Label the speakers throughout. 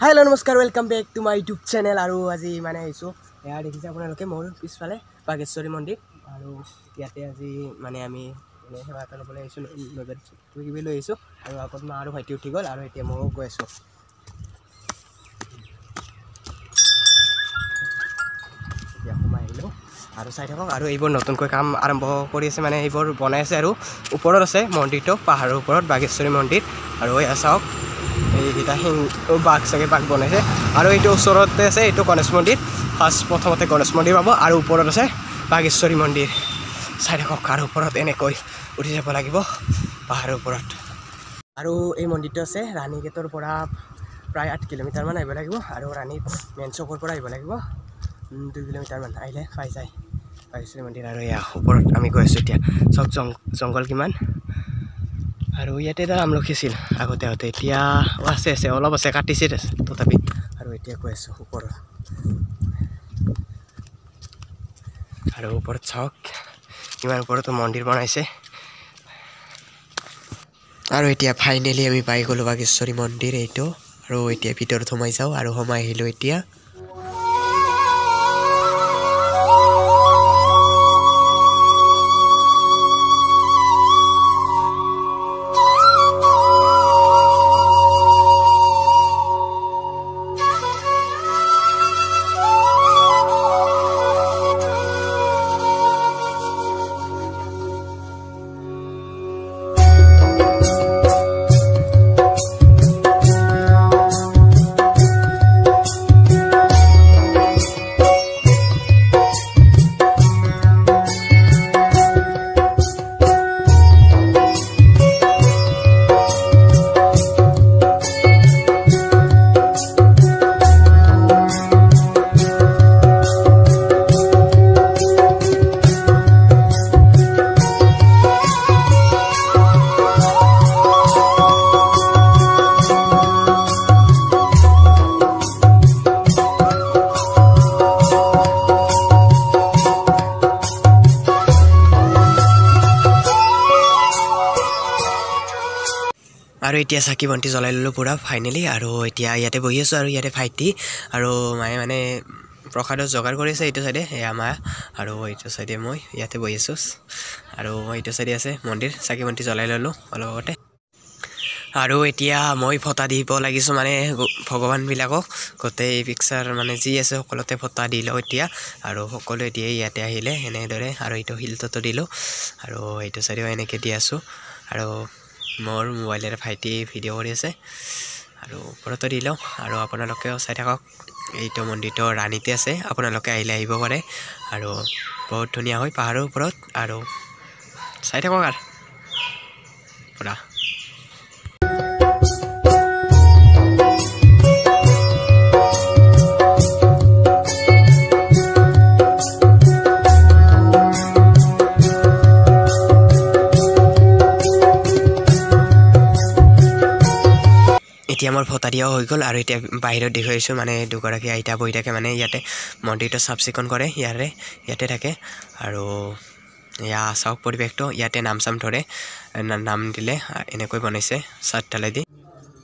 Speaker 1: hello नमस्कार welcome back to my YouTube channel और आज माने आइसो यार देखिसे आपनालोके मोर पिछफाले बागेश्वरी मंदिर और इयाते आज माने आमी एने सेवा करबले आइसो नजर किबि লৈ आइसो और আগত মা আৰু ভাইটি উঠি গল আৰু এতিয়া মই গৈ আছো এতিয়া মই আহিলো আৰু চাই থাকক আৰু এইবোৰ নতুনকৈ কাম আৰম্ভ কৰি আছে মানে এইবোৰ বনাই আছে আৰু ওপৰত আছে মন্দিৰটো পাহাৰৰ ওপৰত বাগেশ্বৰী মন্দিৰ আৰু এই আছাওক এইটা বাঘ চাগে বাঘ বনাইছে আৰু এইটো ওচৰতে আছে এইটো গণেশ মন্দিৰ ফাৰ্ষ্ট প্ৰথমতে গণেশ মন্দিৰ পাব আৰু ওপৰত আছে বাগেশ্বৰী মন্দিৰ চাই থাকক আৰু ওপৰত এনেকৈ উঠি যাব লাগিব পাহাৰৰ ওপৰত আৰু এই মন্দিৰটো আছে ৰাণী গেটৰ পৰা প্ৰায় 8 কিলোমিটাৰ মান আহিব লাগিব আৰু ৰাণী মেন চকৰ পৰা আহিব লাগিব 2 কিলোমিটাৰ মান আহিলে পাই যায় বাগেশ্বৰী মন্দিৰ আৰু ইয়া ওপৰত আমি গৈ আছো এতিয়া সব জংগল কিমান আৰু ইয়াতে এটা আমলখি আছিল আগতে হতে এতিয়া আছে অলপ আছে কাটিছে তথাপি আৰু এতিয়া গৈ আছো ওপৰত আৰু ওপৰত চাওক ইমান ওপৰত মন্দিৰ বনাইছে আৰু এতিয়া ফাইনালি আমি পাই গলো বাগেশ্বৰী মন্দিৰ এইটো আৰু এতিয়া ভিতৰত সোমাই যাও আৰু সোমাই আহিলো এতিয়া আৰু এতিয়া সাকি বন্তি জ্বলাই ললো পুৰা ফাইনালি আৰু এতিয়া ইয়াতে বহি আছো আৰু ইয়াতে ভাইটি আৰু মায়ে মানে প্ৰসাদৰ জগাৰ কৰিছে এইটো সাইডে আমা আৰু এইটো সাইডে মই ইয়াতে বহি আছো আৰু এইটো সাইডে আছে মন্দিৰ সাকি বন্তি জ্বলাই ললো অলপতে আৰু এতিয়া মই ফটা দিব লাগিছো মানে ভগৱান বিলাকক গতে এই পিকচাৰ মানে যি আছে সকলোতে ফটা দিলো এতিয়া আৰু সকলো এতিয়া ইয়াতে আহিলে এনে দৰে আৰু এইটো হিলটো দিলো আৰু এইটো সাইডে এনেকে দি আছো আৰু মোৰ মোবাইলেৰে ভাইটি ভিডিঅ' কৰি আছে আৰু ওপৰতো দিলো আৰু আপোনালোকেও চাই থাকক এইটো মন্দিৰটো ৰাণীতে আছে আপোনালোকে আহিলে আহিব পাৰে আৰু বহুত ধুনীয়া হয় পাহাৰৰ ওপৰত আৰু চাই থাকক আৰু পুৰা এতিয়া মোৰ ফটা দিয়া হৈ গল আৰু এতিয়া বাহিৰত দেখাইছো মানে দুগৰাকী আইতা বহি থাকে মানে ইয়াতে মন্দিৰটো সাফ-চিকুণ কৰে ইয়াতে থাকে আৰু ইয়া চাওক পৰিবেশটো ইয়াতে নাম চাম ধৰে নাম দিলে এনেকৈ বনাইছে সাত ঢালাই দি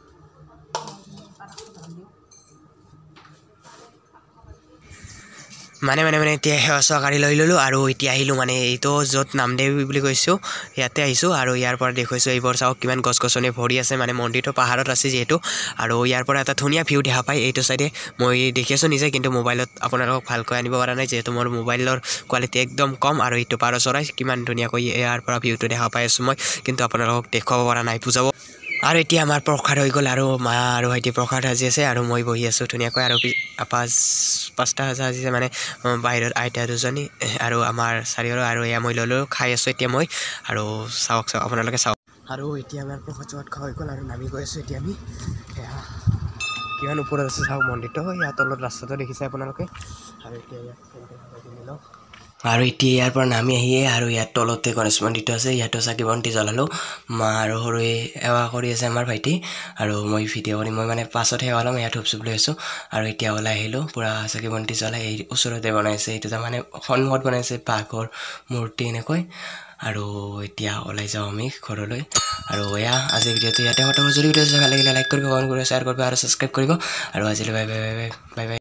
Speaker 1: মানে এতিয়া সহকাৰী লৈ ললো আৰু এতিয়া আহিলো মানে এইটো যত নামদেৱ বুলি কৈছো ইয়াতে আহিছো আৰু ইয়াৰ পৰা দেখাইছো এইবোৰ চাওক কিমান গছ-গছনি ভৰি আছে মানে মন্দিৰটো পাহাৰত আছে যেহেতু আৰু ইয়াৰ পৰা এটা ধুনীয়া ভিউ দেখা পাই এইটো সাইডে মই দেখিছো নিজে কিন্তু মোবাইলত আপোনালোক ভালকৈ আনিব পৰা নাই যেহেতু মোৰ মোবাইলৰ কোৱালিটি একদম কম আৰু এইটো পাৰ চৰাই কিমান ধুনীয়াকৈ ইয়াৰ পৰা ভিউটো দেখা পাই আছো মই কিন্তু আপোনালোকক দেখাব পৰা নাই বুজাব আৰু এতিয়া আমাৰ প্ৰসাদ হৈ গল আৰু মা আৰু ভাইটি প্ৰসাদ সাজি আছে আৰু মই বহি আছো ধুনীয়াকৈ আৰু পাঁচটা সাজিছে মানে বাহিৰত আইতা দুজনী আৰু আমাৰ চাৰিওৰ আৰু এয়া মই ললো খাই আছো এতিয়া মই আৰু চাওক আপোনালোকে চাওক আৰু এতিয়া আমাৰ প্ৰসাদ খোৱা হৈ গল আৰু নামি গৈ আছো এতিয়া আমি কিমান ওপৰত আছে চাওক মন্দিৰটো ইয়াৰ তলত ৰাস্তাটো দেখিছে আপোনালোকে আৰু এতিয়া আৰু এতিয়া ইয়াৰ পৰা নামি আহিয়ে আৰু ইয়াত তলতে গণেশ মন্দিৰটো আছে ইয়াতো চাকি বন্তি জ্বলালো মা আৰু সৰুৱে এৱা কৰি আছে আমাৰ ভাইটি আৰু মই ভিডিঅ' কৰি মই মানে পাছত সেৱা লম ইয়াত ধূপ লৈ আছো আৰু এতিয়া ওলাই আহিলো পুৰা চাকি বন্তি জ্বলাই এই ওচৰতে বনাইছে এইটো মানে সন্মুখত বনাইছে বাঘৰ মূৰ্তি এনেকৈ আৰু এতিয়া ওলাই যাওঁ আমি ঘৰলৈ আৰু এয়া আজি ভিডিঅ'টো ইয়াতে খতম যদি ভিডিঅ'টো ভাল লাগিলে লাইক কৰিব কমেণ্ট কৰিব শ্বেয়াৰ কৰিব আৰু সাবস্ক্ৰাইব কৰিব আৰু আজিলৈ bye bye bye bye bye bye